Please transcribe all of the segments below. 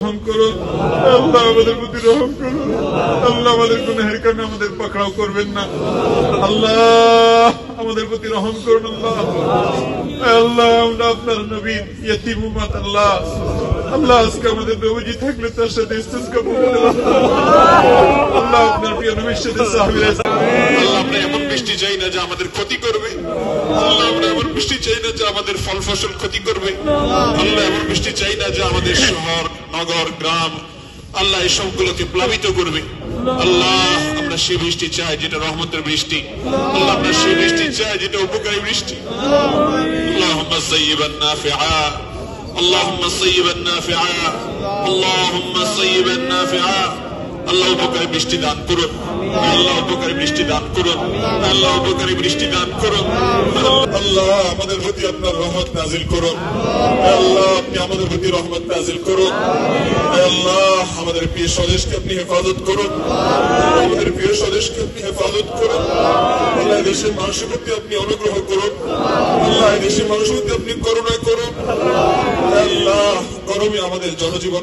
রহম করুন। আল্লাহ আমাদের প্রতি রহম করুন। আল্লাহ আমাদের গুনাহের কারণে আমাদের পাকড়াও করবেন না। আল্লাহ আমাদের প্রতি রহম করুন। আল্লাহ আল্লাহ আমরা আপনার নবীর ইয়তীম উম্মত। আল্লাহ আল্লাহ আজকে আমাদের নবীজি থাকলে তার সাথে ইস্তিসকা পড়ে দিলাম। আল্লাহ আপনার প্রিয় নবীর সাথে সাহাবীরা। আল্লাহ আমরা এমন বৃষ্টি চাই না যে আমাদের ক্ষতি করবে। আল্লাহ আমরা এমন বৃষ্টি চাই না যে আমাদের ফল ফসল ক্ষতি করবে। আল্লাহ এমন বৃষ্টি চাই না যে আমাদের শহর নগর গ্রাম আল্লাহ এসবগুলোকে প্লাবিত করবে। আল্লাহ আমরা সেই বৃষ্টি চাই যেটা রহমতের বৃষ্টি। আল্লাহ আমরা সেই বৃষ্টি চাই যেটা উপকারী বৃষ্টি। আল্লাহুম্মা সাইয়্যিবান নাফিআ, আল্লাহুম্মা সাইয়্যিবান নাফিআ, আল্লাহুম্মা সাইয়্যিবান নাফিআ। আল্লাহ উপকারী বৃষ্টি দান করুন। আল্লাহ উপকারী বৃষ্টি দান করুন। আল্লাহ উপকারী বৃষ্টি দান করুন। আল্লাহ আমাদের প্রতি আপনার রহমত নাজিল করুন। আল্লাহ আপনি আমাদের প্রতি রহমত নাজিল করুন। আল্লাহ আমাদের প্রিয় স্বদেশকে আপনি হেফাজত করুন। আমাদের প্রিয় স্বদেশকে আপনি হেফাজত করুন। আল্লাহ দেশের মানুষের প্রতি আপনি অনুগ্রহ করুন। আল্লাহ দেশের মানুষের প্রতি আপনি করুণা করুন। আল্লাহ গরমে আমাদের জনজীবন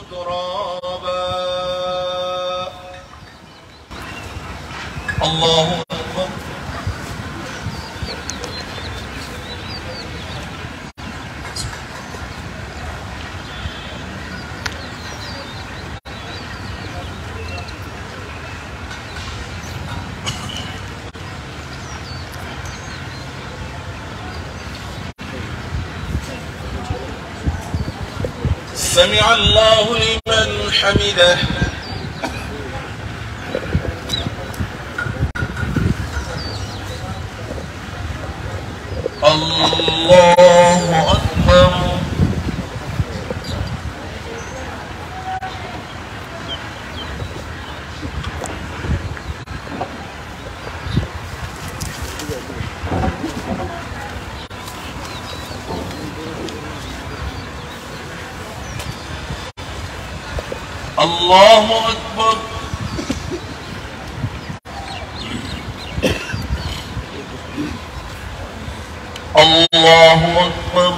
الله أكبر سمع الله لمن حمده الله أكبر الله أكبر الله أكبر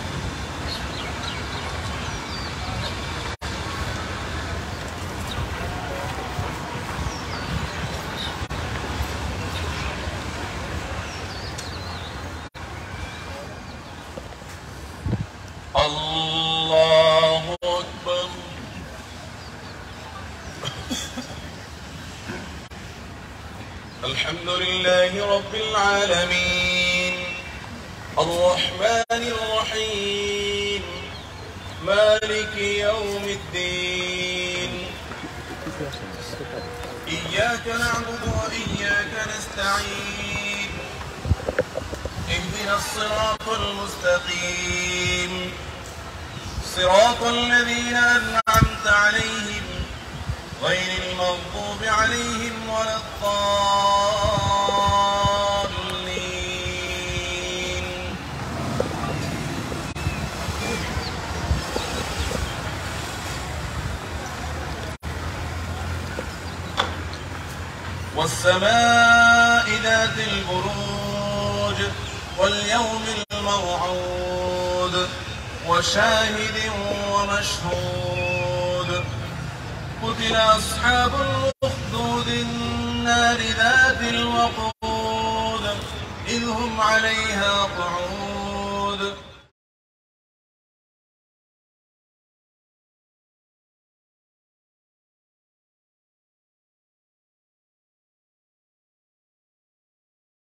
الله أكبر الحمد لله رب العالمين الرحمن الرحيم مالك يوم الدين إياك نعبد وإياك نستعين اهدنا الصراط المستقيم صراط الذين أنعمت عليهم غير المغضوب عليهم ولا الضالين والسماء ذات البروج واليوم الموعود وشاهد ومشهود قتل أصحاب الأخدود النار ذات الوقود إذ هم عليها قعود